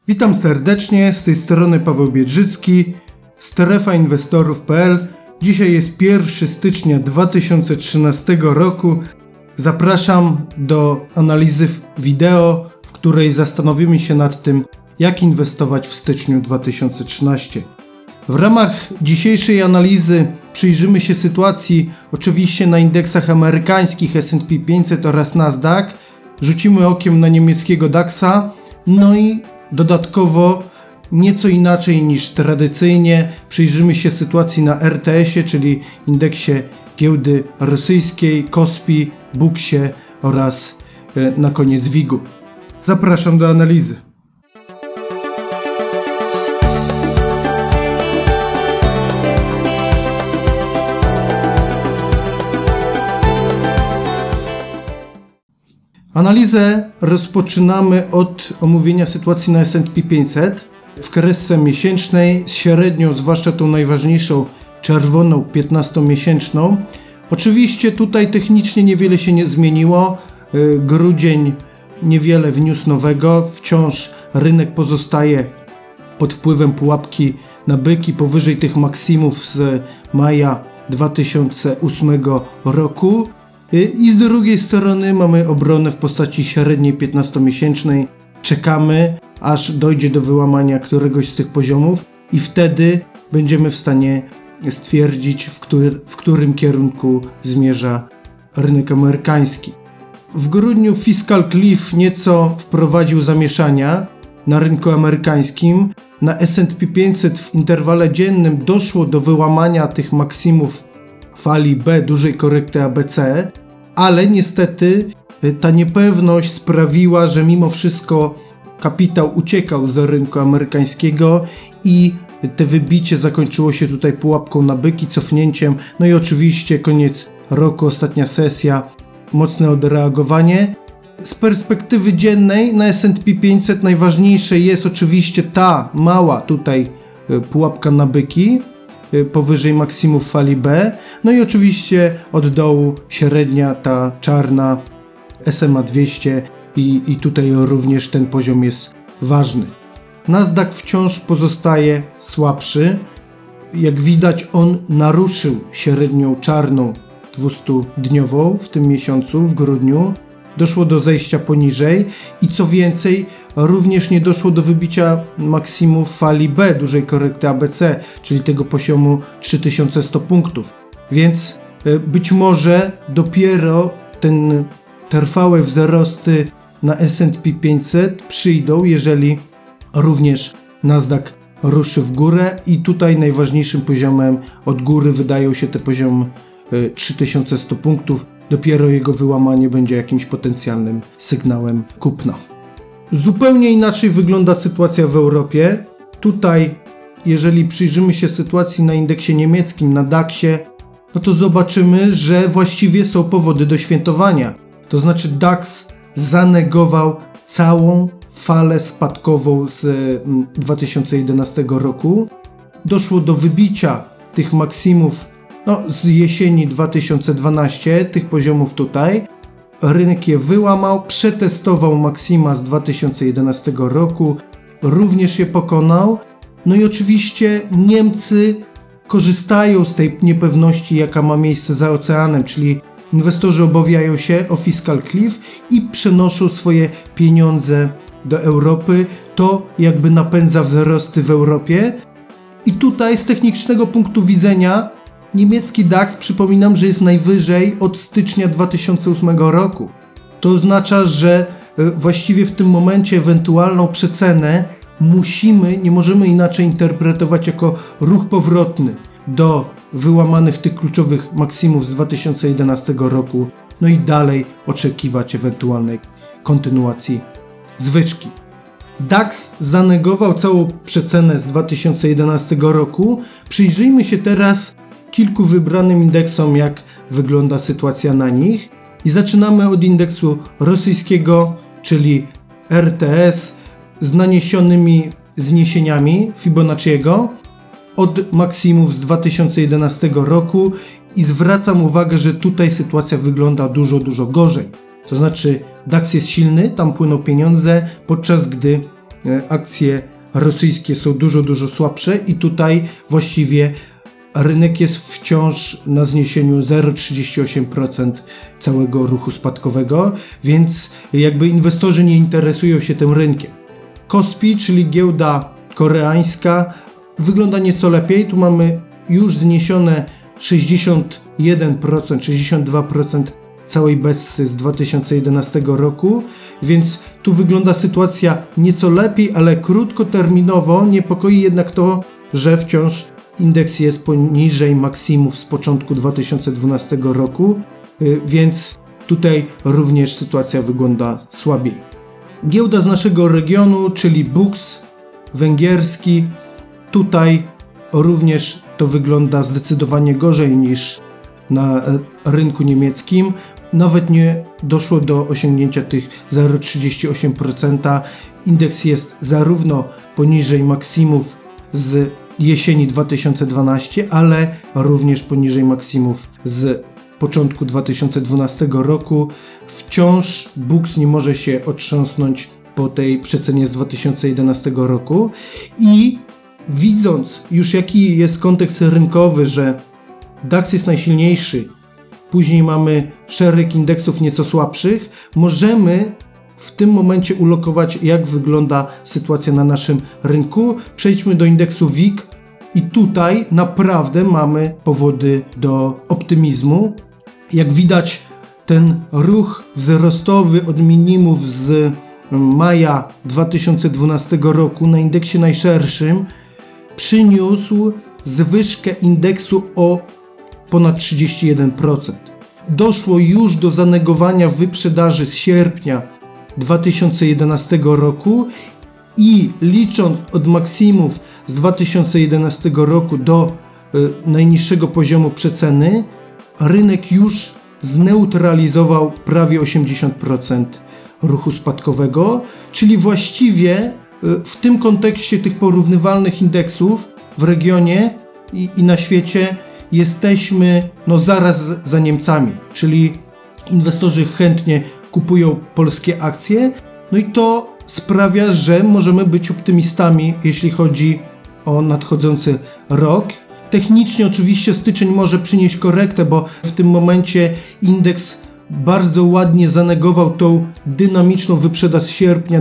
Witam serdecznie, z tej strony Paweł Biedrzycki, strefainwestorów.pl. Dzisiaj jest 1 stycznia 2013 roku. Zapraszam do analizy wideo, w której zastanowimy się nad tym, jak inwestować w styczniu 2013. W ramach dzisiejszej analizy przyjrzymy się sytuacji oczywiście na indeksach amerykańskich S&P 500 oraz Nasdaq. Rzucimy okiem na niemieckiego DAX-a, no i dodatkowo nieco inaczej niż tradycyjnie przyjrzymy się sytuacji na RTS-ie, czyli indeksie giełdy rosyjskiej, KOSPI, Buksie oraz na koniec WIG-u. Zapraszam do analizy. Analizę rozpoczynamy od omówienia sytuacji na S&P 500 w kresce miesięcznej, średnią, zwłaszcza tą najważniejszą czerwoną 15-miesięczną. Oczywiście tutaj technicznie niewiele się nie zmieniło. Grudzień niewiele wniósł nowego. Wciąż rynek pozostaje pod wpływem pułapki na byki powyżej tych maksimów z maja 2008 roku. I z drugiej strony mamy obronę w postaci średniej 15-miesięcznej. Czekamy, aż dojdzie do wyłamania któregoś z tych poziomów i wtedy będziemy w stanie stwierdzić, w którym kierunku zmierza rynek amerykański. W grudniu Fiscal Cliff nieco wprowadził zamieszania na rynku amerykańskim. Na S&P 500 w interwale dziennym doszło do wyłamania tych maksimów fali B, dużej korekty ABC, ale niestety ta niepewność sprawiła, że mimo wszystko kapitał uciekał z rynku amerykańskiego i te wybicie zakończyło się tutaj pułapką na byki, cofnięciem, no i oczywiście koniec roku, ostatnia sesja, mocne odreagowanie. Z perspektywy dziennej na S&P 500 najważniejsze jest oczywiście ta mała tutaj pułapka na byki, powyżej maksimów fali B, no i oczywiście od dołu średnia, ta czarna SMA 200 i tutaj również ten poziom jest ważny. Nasdaq wciąż pozostaje słabszy. Jak widać, on naruszył średnią czarną 200-dniową w tym miesiącu, w grudniu. Doszło do zejścia poniżej i co więcej, również nie doszło do wybicia maksimów fali B, dużej korekty ABC, czyli tego poziomu 3100 punktów. Więc być może dopiero ten trwałe wzrosty na S&P 500 przyjdą, jeżeli również Nasdaq ruszy w górę i tutaj najważniejszym poziomem od góry wydają się te poziom 3100 punktów. Dopiero jego wyłamanie będzie jakimś potencjalnym sygnałem kupna. Zupełnie inaczej wygląda sytuacja w Europie. Tutaj, jeżeli przyjrzymy się sytuacji na indeksie niemieckim, na DAX-ie, no to zobaczymy, że właściwie są powody do świętowania. To znaczy DAX zanegował całą falę spadkową z 2011 roku. Doszło do wybicia tych maksimów z jesieni 2012, tych poziomów tutaj. Rynek je wyłamał, przetestował maksima z 2011 roku, również je pokonał. No i oczywiście Niemcy korzystają z tej niepewności, jaka ma miejsce za oceanem, czyli inwestorzy obawiają się o Fiscal Cliff i przenoszą swoje pieniądze do Europy. To jakby napędza wzrosty w Europie. I tutaj z technicznego punktu widzenia niemiecki DAX, przypominam, że jest najwyżej od stycznia 2008 roku. To oznacza, że właściwie w tym momencie ewentualną przecenę nie możemy inaczej interpretować jako ruch powrotny do wyłamanych tych kluczowych maksimów z 2011 roku, no i dalej oczekiwać ewentualnej kontynuacji zwyżki. DAX zanegował całą przecenę z 2011 roku. Przyjrzyjmy się teraz kilku wybranym indeksom, jak wygląda sytuacja na nich. I zaczynamy od indeksu rosyjskiego, czyli RTS, z naniesionymi zniesieniami Fibonacciego od maksimów z 2011 roku i zwracam uwagę, że tutaj sytuacja wygląda dużo gorzej. To znaczy DAX jest silny, tam płyną pieniądze, podczas gdy akcje rosyjskie są dużo słabsze i tutaj właściwie rynek jest wciąż na zniesieniu 0,38% całego ruchu spadkowego, więc jakby inwestorzy nie interesują się tym rynkiem. Kospi, czyli giełda koreańska, wygląda nieco lepiej. Tu mamy już zniesione 61%, 62% całej bessy z 2011 roku, więc tu wygląda sytuacja nieco lepiej, ale krótkoterminowo niepokoi jednak to, że wciąż indeks jest poniżej maksimów z początku 2012 roku, więc tutaj również sytuacja wygląda słabiej. Giełda z naszego regionu, czyli BUX węgierski, tutaj również to wygląda zdecydowanie gorzej niż na rynku niemieckim. Nawet nie doszło do osiągnięcia tych 0,38%. Indeks jest zarówno poniżej maksimów z jesieni 2012, ale również poniżej maksimów z początku 2012 roku. Wciąż BUX nie może się otrząsnąć po tej przecenie z 2011 roku i widząc już jaki jest kontekst rynkowy, że DAX jest najsilniejszy, później mamy szereg indeksów nieco słabszych, możemy w tym momencie ulokować, jak wygląda sytuacja na naszym rynku. Przejdźmy do indeksu WIG i tutaj naprawdę mamy powody do optymizmu. Jak widać, ten ruch wzrostowy od minimów z maja 2012 roku na indeksie najszerszym przyniósł zwyżkę indeksu o ponad 31%. Doszło już do zanegowania wyprzedaży z sierpnia 2011 roku i licząc od maksimów z 2011 roku do najniższego poziomu przeceny, rynek już zneutralizował prawie 80% ruchu spadkowego, czyli właściwie w tym kontekście tych porównywalnych indeksów w regionie i na świecie jesteśmy zaraz za Niemcami, czyli inwestorzy chętnie kupują polskie akcje, i to sprawia, że możemy być optymistami, jeśli chodzi o nadchodzący rok. Technicznie oczywiście styczeń może przynieść korektę, bo w tym momencie indeks bardzo ładnie zanegował tą dynamiczną wyprzedaż z sierpnia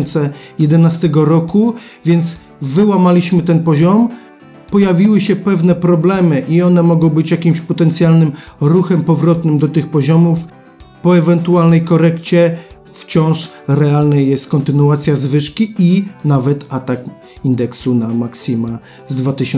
2011 roku, więc wyłamaliśmy ten poziom. Pojawiły się pewne problemy i one mogą być jakimś potencjalnym ruchem powrotnym do tych poziomów. Po ewentualnej korekcie wciąż realna jest kontynuacja zwyżki i nawet atak indeksu na maksima z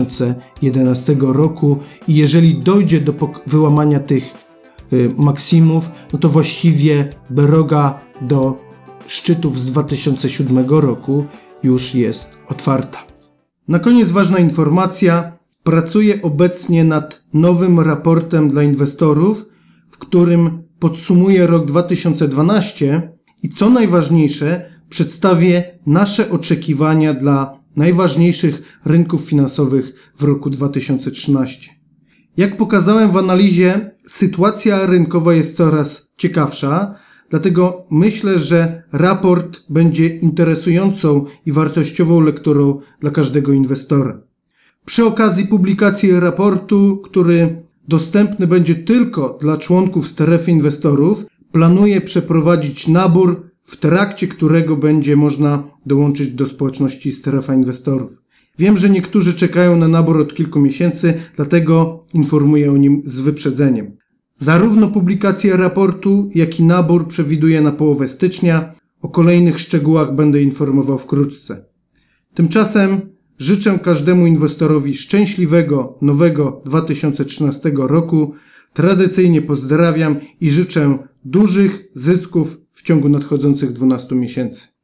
2011 roku. I jeżeli dojdzie do wyłamania tych maksimów, to właściwie droga do szczytów z 2007 roku już jest otwarta. Na koniec ważna informacja. Pracuję obecnie nad nowym raportem dla inwestorów, w którym podsumuję rok 2012 i co najważniejsze, przedstawię nasze oczekiwania dla najważniejszych rynków finansowych w roku 2013. Jak pokazałem w analizie, sytuacja rynkowa jest coraz ciekawsza, dlatego myślę, że raport będzie interesującą i wartościową lekturą dla każdego inwestora. Przy okazji publikacji raportu, który dostępny będzie tylko dla członków strefy inwestorów, planuję przeprowadzić nabór, w trakcie którego będzie można dołączyć do społeczności Strefa Inwestorów. Wiem, że niektórzy czekają na nabór od kilku miesięcy, dlatego informuję o nim z wyprzedzeniem. Zarówno publikację raportu, jak i nabór przewiduję na połowę stycznia. O kolejnych szczegółach będę informował wkrótce. Tymczasem życzę każdemu inwestorowi szczęśliwego nowego 2013 roku. Tradycyjnie pozdrawiam i życzę dużych zysków w ciągu nadchodzących 12 miesięcy.